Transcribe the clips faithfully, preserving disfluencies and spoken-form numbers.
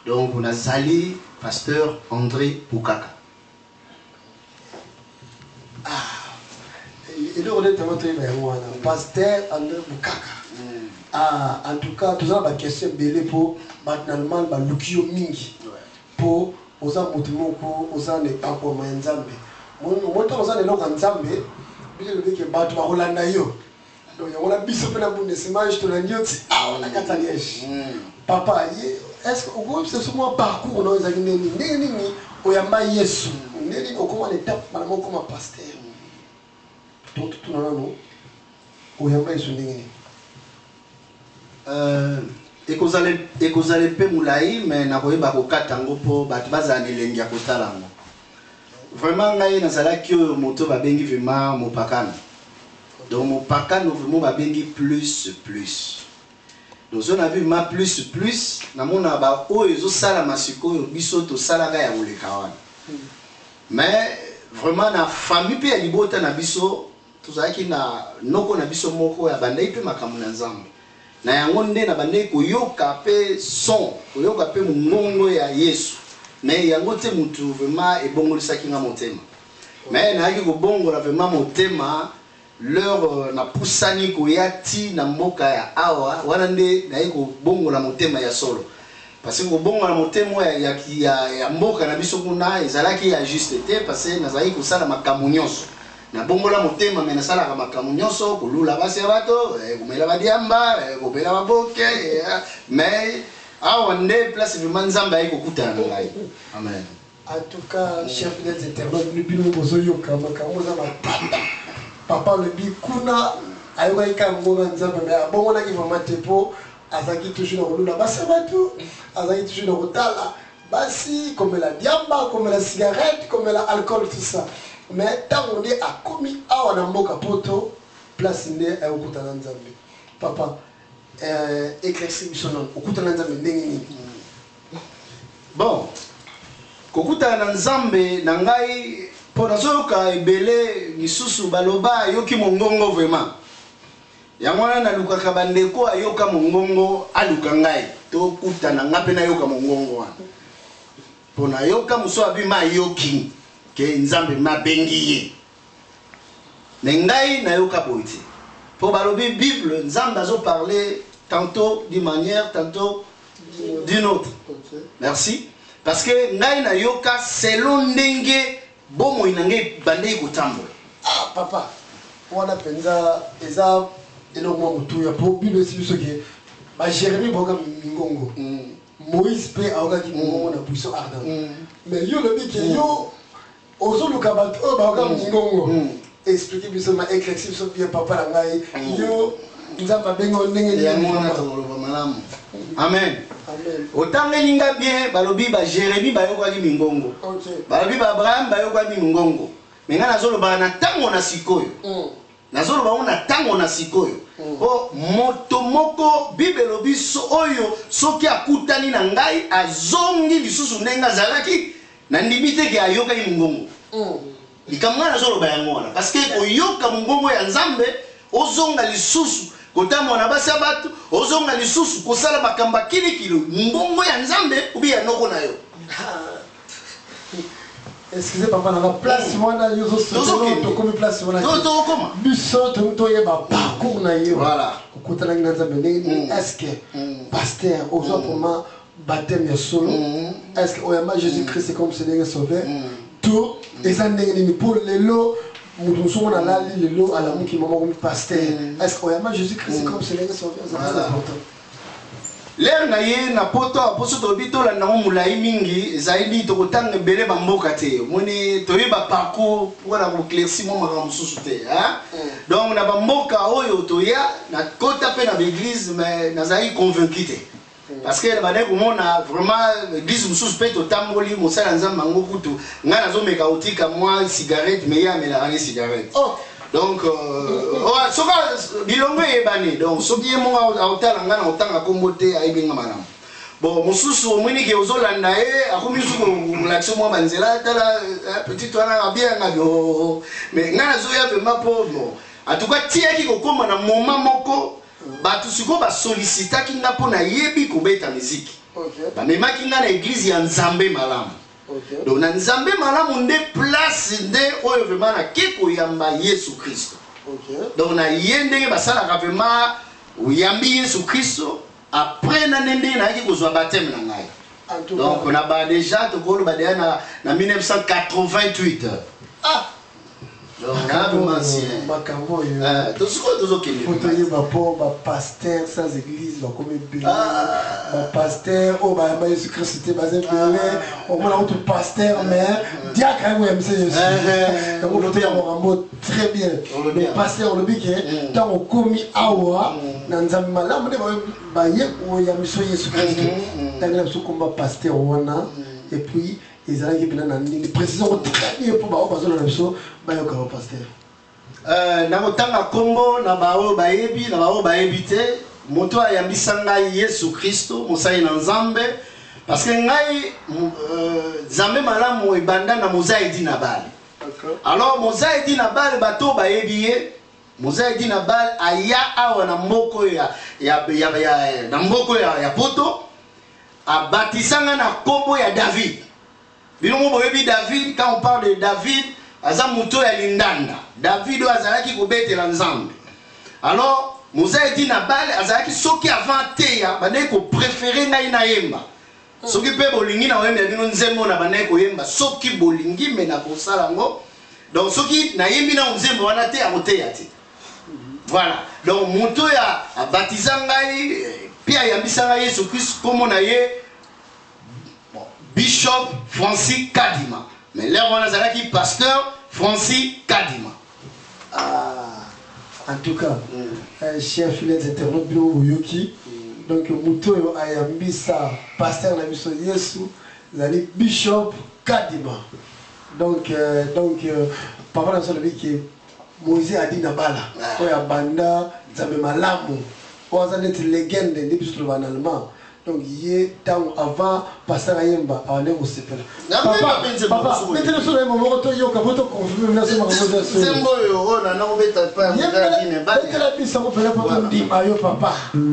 Donc on a Zali, pasteur André Bukaka. Ah, il est honnêtement très bien, pasteur André Bukaka. Ah, en tout cas, tout ça, ma question belé pour maintenant, ma lukio mingi pour aux amotimoko, aux années pas pour moi nzambe. Mon temps aux années là nzambe, bien le que battu ma Rolanda yo. Donc on a biso pena bonne semence to la nyoti. Ah, on a katalièche. Papa, est-ce que vous c'est sur mon parcours dans les années ni ni ni oyamba Yesu. Ni ni comment l'étape maman comme pasteur. Tout tout non non. Oyamba Yesu ni. Euh, et que vous allez et que vous allez payer moulaï mais n'a pas eu beaucoup de temps pour battre base à l'élengia kotalango. Vraiment là il y a ça là que moto va bengi vraiment mon pakan. Donc mon pakan vraiment va bengi plus plus. Donc on a vu ma plus plus na mona ba o ezo sala masiko yo biso to sala ga ya mulekawana. Mais vraiment na famille pe ya libota na biso tout ça qui na noko na biso moko ya bandai pe makamu na nzambe. Na yango nde na bande koyoka pe son koyoka pe mongongo ya Yesu mais yango te mutu vraiment ebongolisaki nga motema mais na yaki kobongola vraiment motema leur na pusani koyati na mboka ya awa wana nde na yaki kobongola motema ya solo parce que kobongola motema ya ya ya mboka na biso kuna ezalaki ya juste te parce que nazali kosala makambo nyonso na bongola motema mais nasala ka makambo nyonso kulula basi ya bato kumela badiamba kopela baboke mais awa nde place vraiment nzamba yiko kutana ngai amen. En tout cas chef des internautes nous bino bozo yoka makambo za matata papa le bi kuna ayoka ikambo nzamba mais abongola ki vraiment tepo azaki toujours na kulula basi ya bato azaki toujours na kotala basi comme la diamba comme la cigarette comme la alcool tout ça. Mais tant on est à commis à on a mboka poto place ndé à okutana nzambe papa euh éclairci missionon okutana nzambe ndenge nini bon kokutana nzambe na ngai po nazoyoka ebele misusu baloba yoki mongongo vraiment yango wana nalukaka bandeko ayoka mongongo aluka ngai to kutana ngape na yoka mongongo wana po na yoka muso abima yoki que nzambe mabengi ye nengai na yoka boiti pour balobi bible nzambe azo parler tantôt d'une manière tantôt d'une autre. Merci parce que ngai na yoka selon ndenge bomo inange bandei kotambola. Ah papa wana penza eza elongo mutu ya po bible si biso ke ba Jérémie boka mingongo Moïse pe aoka ki mongongo na buisson ardent mais yo le bi ke yo ozo lukabat o ba ka mingongo expliquer biso ma éclaircir biso bien papa la ngai yo nzamba bengo ndenge ya mona tongolo malamu amen amen otangeli nga bien balobi ba Jérémie bayoka ki mingongo balobi ba Abraham bayoka ki mingongo menga nazolo ba na tango na sikoyo nazolo ba na tango na sikoyo o moto moko bible lobi so oyo soki akutani na ngai azongi lisusu ndenga zalaki na ndimite ke ayoka ki mingongo likamwa nazolo ba yango wana parce que oyoka mongongo ya nzambe ozonga lisusu kotamo na basi abatu ozonga lisusu kosala bakamba kilikilo mbongo ya nzambe ubi ya noko na yo. Excusez papa na place wana yozo soto to comme place wana to to koma biso to to yeba parcours na yo voilà kokutana na nzambe ndenge est-ce que pasteur ozo comment baptême ya solo est-ce que oyamba Jésus Christ c'est comme Seigneur sauveur tout et ça ndenge ni pour lelo mutu somo na lali lelo ala muki mama comme pasteur est-ce que oyamba Jésus Christ comme Seigneur sauveur c'est important. L'air na ye na poto aposo to bito la na mulai mingi zaidi to kotanga bele bamboka te moni to yeba parcours wala ko éclairci mo mara mususu te hein donc na bamboka oyo to ya na kota pe na l'église mais na zai convaincu te parce que ba deko mona vraiment l'église mususu pe to tamboli mo sala nzamba ngo kutu ngana zo meka otika moi cigarette mais ya mela ani cigarette oh donc euh oh soka bilongo ebani donc soki mo autala ngana otanga kombote ayibenga malamu bon mususu omwini ke ozolanda e akomi suko mulakso mo banzela tala petit wana bien ngado mais ngana zo ya pema pauvre en tout cas tiaki kokoma na moment moko batu siko ba sollicita ki nga pona yebi ko beta musique bamemaki nga na église ya nzambe malamu. Donc na nzambe malamu nde place nde oyo vraiment na ke koyamba Yesu Kristo. Donc na ye ndenge basalaka vraiment oyambi Yesu Kristo après na ndenge na yaki kozwa baptême na ngai. Donc on a ba déjà tokolo ba na na mille neuf cent quatre-vingt-huit. Ah. Donc là vraiment ancien. Makambo yo. Euh tout ce que tout ce qui est. Faut y ba po ba pasteur sans église ba comme bien. Ba pasteur o ba ba Yesu Christ c'était basé belé. Au moins autre pasteur mais dia quand même c'est Jésus. Donc on peut avoir un mot très bien. Le pasteur le bique tant on commis awa na nzambe malamu ne ba ye o ya miso Yesu Christ. Tant que le combat pasteur wana et puis ils allaient bien dans une précision très bien pour ba besoin de ça ba yo ka pasteur. Euh na motanga kombo na bao baebi na bao baebi te moto ayambisa ngai Yesu Kristo mosai na nzambe parce que ngai nzambe malamu ebanda na mozaidi na bale. Alors mozaidi na bale bato baebi ye mozaidi na bale aya awa na mboko ya ya ya na mboko ya ya poto abatisanga na kombo ya David. Bino mo boyebi David, quand on parle de David aza muto ya lindanda. David azalaki kobetela nzambe. Alors mozaidi na bale azalaki soki avant te ya bane ko préférer ngai na yemba. Soki pe bolingi na wemba bino nzembo na bane ko yemba soki bolingi me na kosala ngo. Donc soki na yembi na nzembo wana te akoteya te. Voilà. Donc muto ya baptisa ngai pia yambisa ngai Yesu Christ comme na ye Bishop Francis Kadima. Mais là on a zalaki pasteur Francis Kadima. Ah, en tout cas, mm. chers fidèles internautes, Yoki, mm. donc Mouto Ayambisa, pasteur Nabiso Yesu, Zali Bishop Kadima. Donc, euh, donc euh, papa dans son avis qui Moïse a dit Nabala, Oya Banda, Zabe Malamu, Oya Zanet légende, depuis tout en allemand. Donc, il est temps avant pasteur Ayemba, à aller au Sépel. Papa, papa, mettez-le sur le moment où il y a un peu de conflit, merci ma remontée. C'est un peu heureux, on a un peu de temps. Mettez-la piste, on peut la porter un dit, maillot, papa.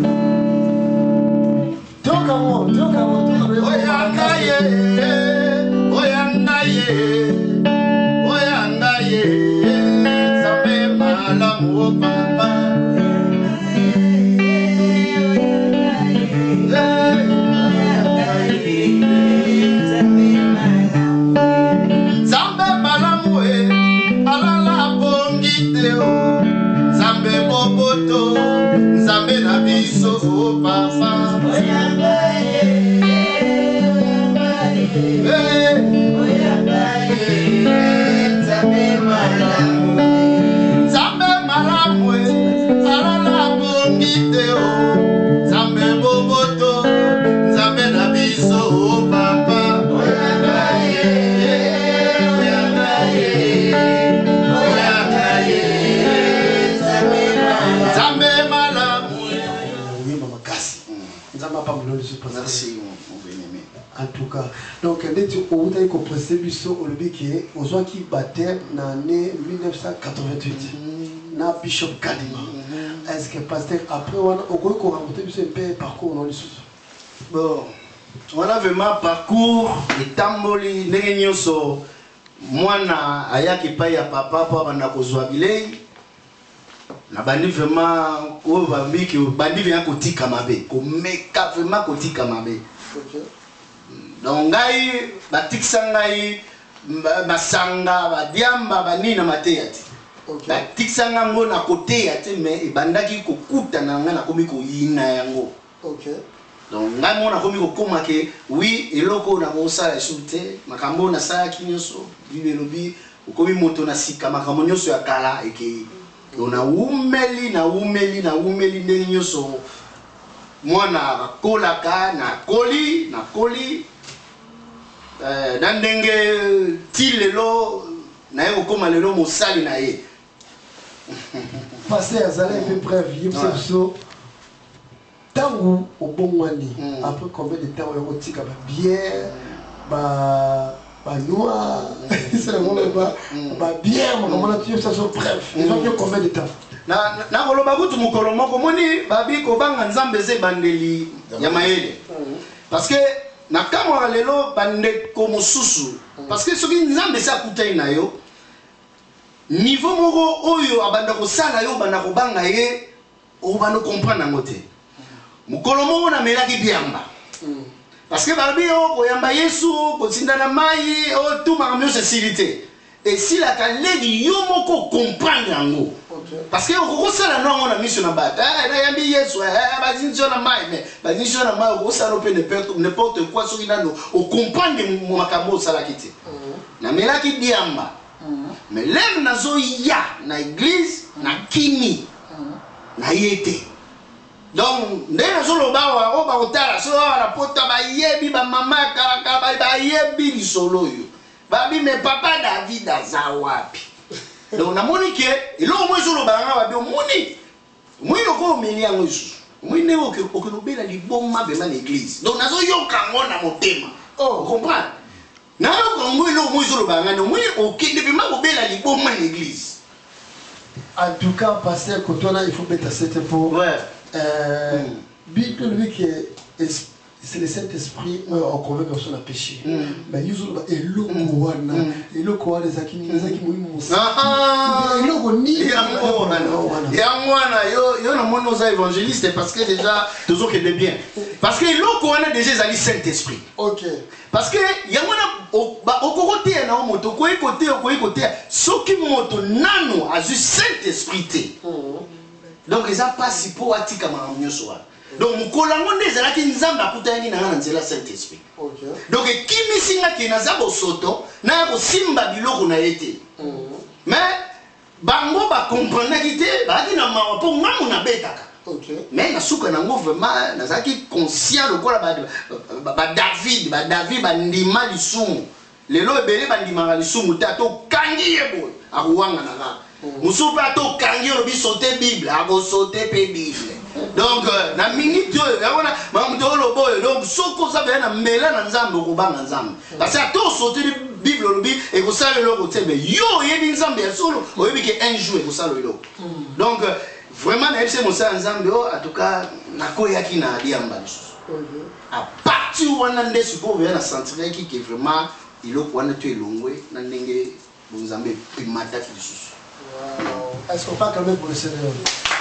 Tokamo, Tokamo, Tokamo. Oyangaye, Oyangaye, Oyangaye, ça fait mal à mon papa. Zambe boboto, Zambe na biso papa. Oyangaye, Oyangaye, Zambe malamu, Zambe malamu, alala bongite o, Zambe boboto, Zambe na biso papa. Oyangaye, Oyangaye. Merci mon bien-aimé. En tout cas, donc dès que vous avez compris biso au lobby qui est aux gens qui battaient dans l'année mille neuf cent quatre-vingt-huit. Na Bishop Kadima. Est-ce que pasteur après on a encore raconté un peu parcours dans les sous. Bon, on a vraiment parcours de tamboli nengenyoso mwana ayaki pa ya papa pa bana kozwa bilei. Na bandi vraiment ko bambi ki bandi vient kotika mabe ko meka vraiment kotika mabe. Donc ngai batikisa ngai masanga badiamba banina mateyati. Batikisa ngango na koteya te mais bandaki kokuta na nga na komi ko yina yango. OK. Donc ngai mona komi ko koma ke oui eloko na ko sala esute makambo na sala kinyoso bibelobi komi moto na sika makambo nyoso ya kala eke on a umeli na umeli na umeli ndenge nyoso mwana kolaka na koli na koli euh na ndenge tilelo na ye kokoma lelo mosali na ye. Pasteur azali un peu bref yebisa biso tangu obongwani après combien de temps on otika ba bière ba ba noix c'est le moment ba ba bière mon comment tu ça sur bref ils ont combien de temps na na koloba kutu mukolo moko moni babi ko banga nzambe ze bandeli ya maele parce que na kamwa lelo bande ko mosusu parce que soki nzambe sa kutai na yo niveau moko oyo abanda ko sala yo banda ko banga ye o banda comprendre ngo te mukolo moko na melaki biamba parce que barbi o ko yamba Yesu ko tindana mai o tout marmio c'est silité et si la kalegi yo moko comprendre ngo parce que ko sala no ngona mission na bata na yambi Yesu eh bazinzo na mai mais bazinzo na mai ko sala pe n'importe quoi so inano o comprendre mo makambo sala kiti na melaki biamba mais lève nazo ya na église na kimi na yete donc ndé nazo loba wa ba otala so la pota ba yebi ba mama kaka ba ba yebi li solo yo ba bi me papa David azawapi donc na monike ilo mo zo loba nga ba bi moni moi loko meni yango isu moi ne o ke o ke no bela li bomma be na église donc nazo yoka ngona motema oh comprendre na ko ngwe lo mo zo loba nga no moi o ke depuis ma ko bela li bomma l'église. En tout cas pasteur Kotona il faut mettre cette pour ouais euh Bible lui qui c'est le Saint-Esprit en convainc personne à péché mais yuzo ba eloko wana eloko wana zakini zakini muhimu ah eloko ni yango wana yo yo na mono za évangéliste parce que déjà toujours que de bien parce que eloko wana déjà zali Saint-Esprit. OK parce que yango na okokote na moto ko écouter ko écouter soki moto nano a ju Saint-Esprit te donc ils a pas si po atika ma nyoso wana donc mukolango ndezalaki nzamba akutani na ngana nzela Saint-Esprit. OK donc kimi singa ke nazabo soto na ko simba biloko na yete mais bango ba comprendre kité ba ki na mawa po ngamu na betaka. OK mais na suka nango vraiment nazaki conscient lokola ba ba David ba David ba ndima lisumu lelo ebele ba ndima lisumu tato kangi yebo akuwanga na nga musupa to kangi lobi sauter Bible ako sauter pe Bible donc na minute yo yabona mamuto loboyo donc soko za na mbela na nzambe ko banga nzambe parce que to sauter Bible lobi e ko sala loko tebe yo yebi nzambe ya solo oyebi ke un jour e ko sala loko donc vraiment na epse mosa nzambe o en tout cas na koyaki na aliamba à partir wana nde supo veya na sentir ki que vraiment iloko wana to elongwe na ndenge nzambe imata ki lisusu. Est-ce qu'on peut calmer pour le Seigneur?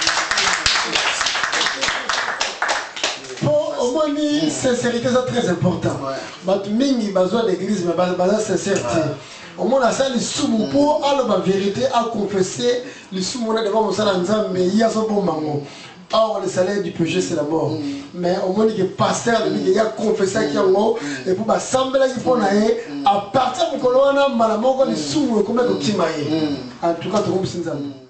Au moins, la sincérité c'est très important. Mingi besoin d'église, mais besoin de sincérité. Au moins, la salle est sous pour aller la vérité, à confesser le sous mon devant mon salaire, mais il y a son bon maman. Or, le salaire du péché, c'est la mort. Mais au moins, il y a pasteur, il y a confesseur qui est mort. Et pour s'assembler, il faut aller à partir de ce que l'on a, il y a des sous, comme un petit maïs. En tout cas, tout le monde